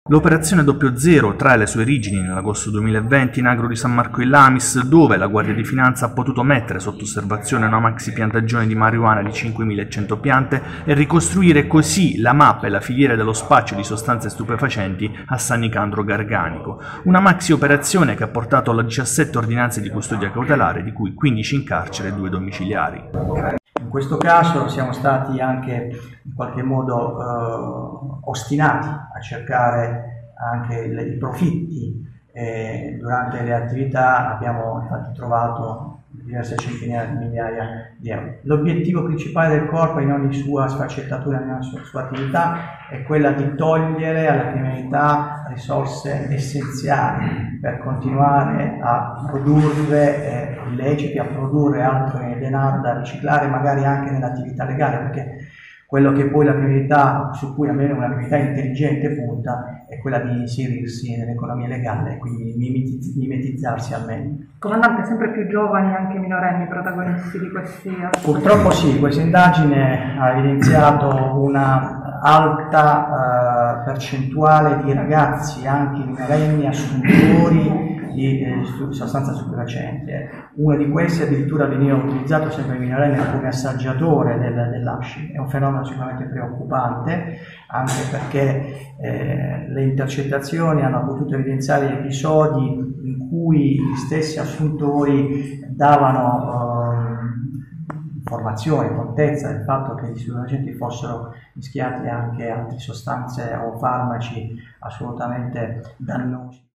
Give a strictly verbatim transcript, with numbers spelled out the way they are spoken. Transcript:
L'operazione Doppio Zero trae le sue origini nell'agosto duemilaventi in Agro di San Marco in Lamis, dove la Guardia di Finanza ha potuto mettere sotto osservazione una maxi piantagione di marijuana di cinquemilacento piante e ricostruire così la mappa e la filiera dello spaccio di sostanze stupefacenti a San Nicandro Garganico. Una maxi operazione che ha portato alla diciassette ordinanze di custodia cautelare, di cui quindici in carcere e due domiciliari. In questo caso siamo stati anche in qualche modo eh, ostinati a cercare anche i profitti e durante le attività abbiamo infatti trovato diverse centinaia di migliaia di euro. L'obiettivo principale del corpo in ogni sua sfaccettatura, in ogni sua, sua attività è quella di togliere alla criminalità risorse essenziali per continuare a produrre eh, illeciti, a produrre altro denaro da riciclare magari anche nell'attività legale, perché quello che poi la criminalità, su cui almeno una criminalità intelligente punta, è quella di inserirsi nell'economia legale e quindi mimetizzarsi al meglio. Comandante, sempre più giovani, anche minorenni, protagonisti di questi atti? Purtroppo sì, questa indagine ha evidenziato una alta uh, percentuale di ragazzi, anche minorenni, assuntori di eh, sostanza stupefacente. Uno di questi addirittura veniva utilizzato sempre minorenne come assaggiatore del, dell'hashish. È un fenomeno sicuramente preoccupante, anche perché eh, le intercettazioni hanno potuto evidenziare episodi in cui gli stessi assuntori davano eh, informazioni, contezza del fatto che gli stupefacenti fossero mischiati anche altre sostanze o farmaci assolutamente dannosi.